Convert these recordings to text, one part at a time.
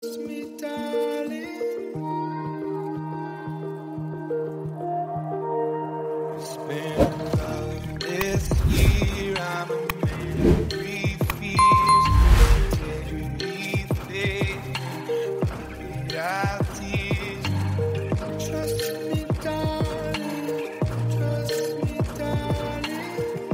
Me, darling. Spend all this year, I'm a man who fears integrity, faith, realities. Trust me, darling. Trust me, darling.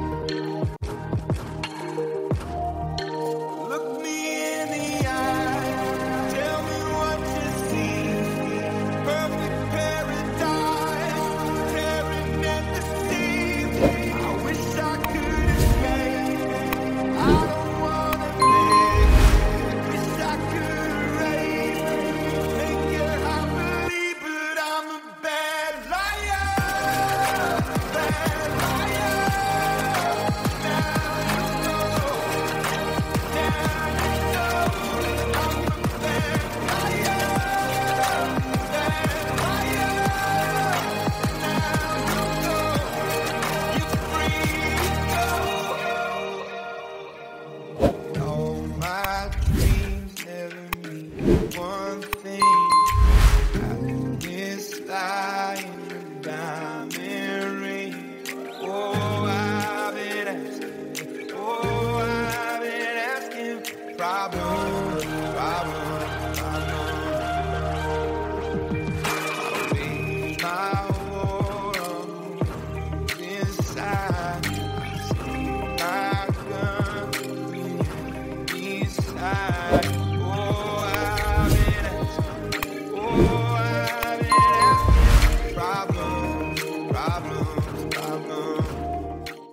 Look me in the eye. Tell me what you see. Perfect paradise, tearing at the seams. I wish I could escape. I don't wanna live. Wish I could erase, make you happily, but I'm a bad liar. Bad liar. Now you know. Now you know. I'm a bad liar. Bad liar. All my dreams never mean one thing. Happiness lie in the diamond ring. Oh, I've been asking. Oh, I've been asking. Problems.